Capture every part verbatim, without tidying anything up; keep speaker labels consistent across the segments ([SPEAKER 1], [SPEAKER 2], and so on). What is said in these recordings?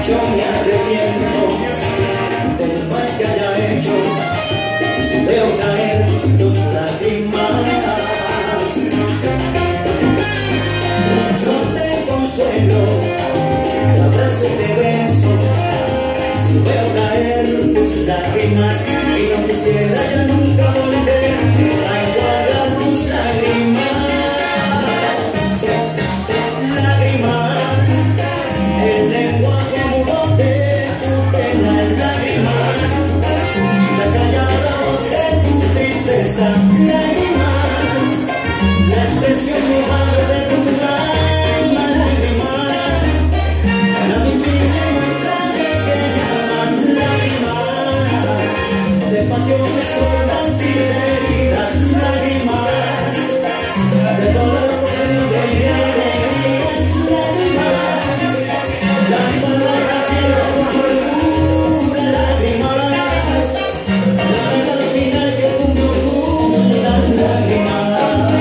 [SPEAKER 1] Yo me arrepiento del mal que haya hecho, si veo caer tus lágrimas. Yo te consuelo, te abrazo y te beso, si veo caer tus lágrimas. Y no quisiera ya nunca volver a enjuagar tus lágrimas. Lágrimas, el lenguaje mudo de tu pena, lágrimas, la callada voz de tu tristeza, lágrimas, la expresión mojada de tu alma, lágrimas, la visible muestra de que me amas, lágrimas, de pasiones solas y de heridas, lágrimas, de dolor profundo y de alegrías, lágrimas, lágrimas de la tierra por amargura, lágrimas, lágrimas al final que tú ocultas, lágrimas.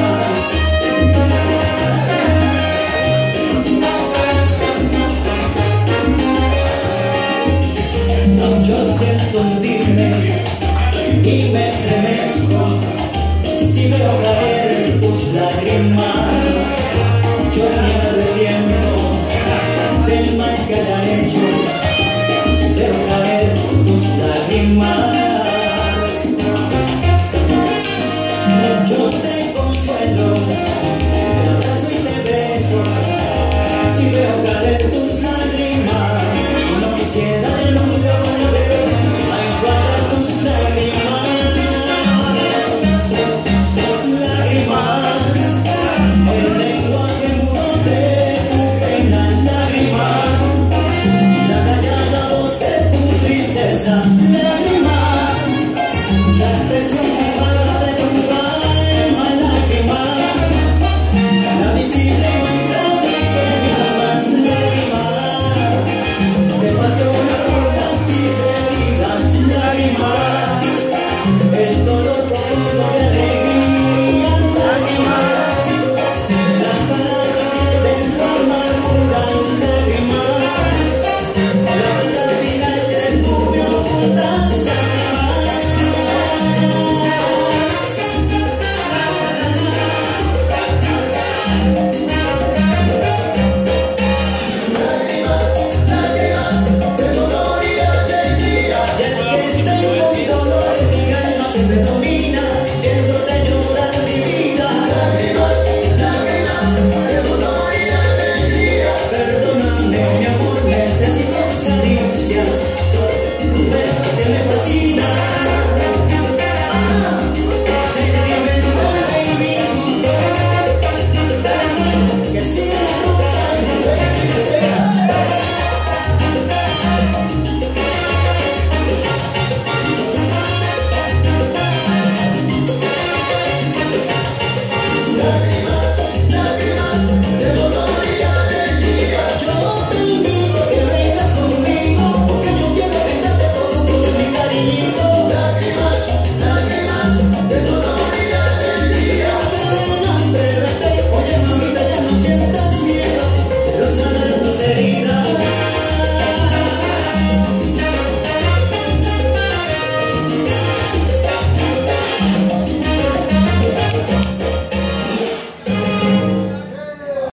[SPEAKER 1] Yo siento hundirme y me estremezco si veo caer tus lágrimas. Yo me arrepiento del mal que haya hecho, si veo caer tus lágrimas. Yo te consuelo, te abrazo y te beso, si veo caer tus lágrimas. No quisiera de nunca volver a enjuagar tus lágrimas. Lágrimas, el lenguaje mudo de tu pena, lágrimas, la callada voz de tu tristeza.